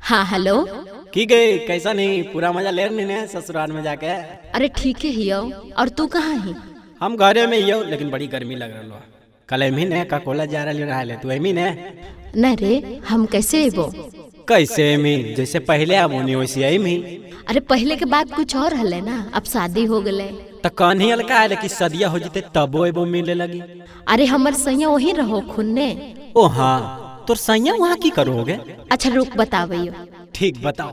हाँ हेलो। की गई कैसा नहीं पूरा मजा ले रही ने ससुराल में जाके। अरे ठीक है हियो। और तू कहाँ है? हम घरे में हियो लेकिन बड़ी गर्मी लग रहा। कल एमी ने ककोला जा रहा है तू एमी ने न रे हम कैसे एबो? कैसे एमी जैसे पहले अब होनी वैसी एमी। अरे पहले के बाद कुछ और हले ना, अब शादी हो गले तो कन्ही हल्का है कि सदिया हो जीते तबो एबो मिले लगी। अरे हमर सैया वही रहो खुन्ने। ओ हाँ तो सैया वहाँ की करोगे? अच्छा रुक बताइयो। ठीक बताओ।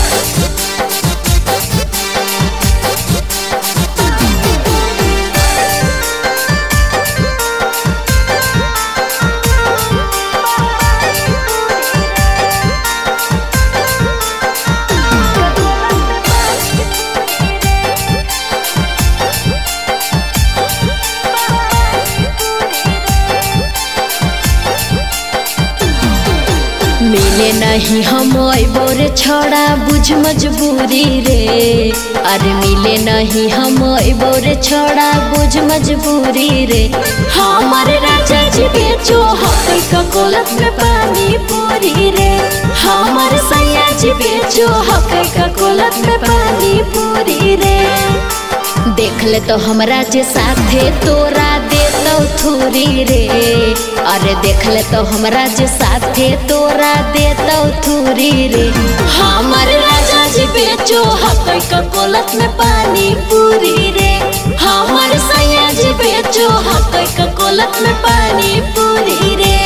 मिले नहीं हम बोरे छोड़ा बुझ मजबूरी रे। अरे मिले नहीं हम बोरे छोड़ा बुझ मजबूरी रे। हमारे राजा जी बेचो हकई ककोलत में पानी पूरी रे। हमारे सैया जी बेचो हकई ककोलत में पानी पूरी रे। देख ले तो हमरा जे साथे तोरा देतो थूरी रे। अरे देख ले तो हमरा जे साथे तोरा देतो थूरी रे। हमारे राजा जी बेचो हकई ककोलत में पानी पूरी रे। हमारे सैया जी बेचो हकई ककोलत में पानी पूरी रे।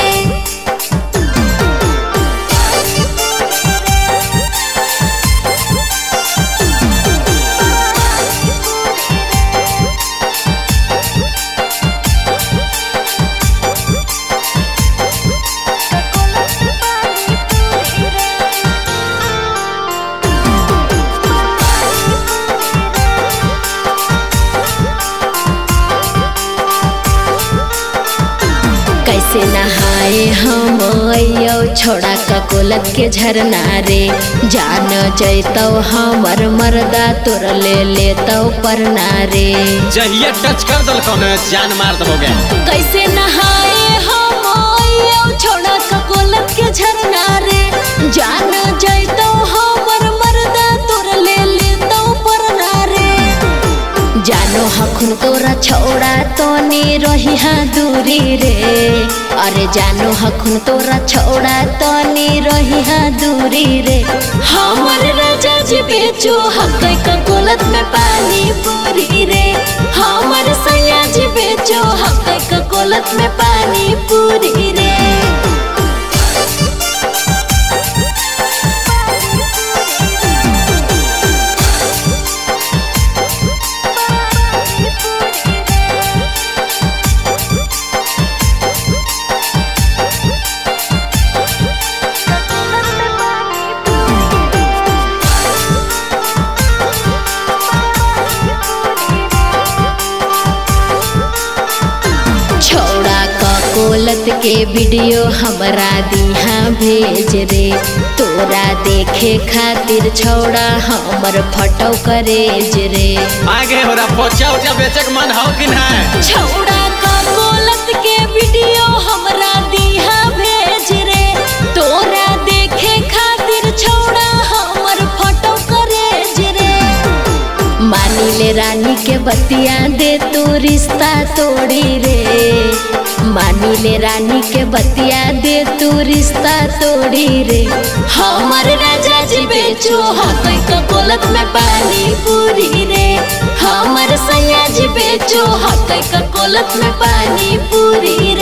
कैसे नहाए हम अयो छोड़ा ककोलत के झरना रे। जान जैतो हमर मर्दा तोर ले लेतो परना रे। जहिया टच कर दल कौन जान मार दोगे। कैसे नहाए हम अयो छोड़ा ककोलत के झरना रे। जान जैतो हमर मर्दा तोर ले लेतो परना रे। जानो हखुन तोरा छोड़ा तोनी रही हाँ दूरी रे। अरे जानो हखुन तोरा छोड़ा तोनी रही हाँ दूरी रे। हमर राजा जी बेचो हकई ककोलत में पानी पूरी रे। हमर सैया जी बेचो हकई ककोलत में पानी पूरी रे। ककोलत के वीडियो हमरा दिहा भेज रे। तोरा देखे खातिर छोड़ा हमर फोटो करेज रे। आगे हो रहा पोचा उचा बेचक मन हो कि ना। छोड़ा ककोलत के वीडियो हमरा दिहा भेज रे। तोरा देखे खातिर छोड़ा हमर फोटो करेज रे। मानी ले रानी के बतिया दे तू रिश्ता तोड़ी रे। मानी ले रानी के बतिया दे तू रिश्ता तोड़ी रे। हमारे राजा जी बेचो हकई ककोलत में पानी पूरी रे। हमारे सैया जी बेचो हकई ककोलत में पानी पूरी रे।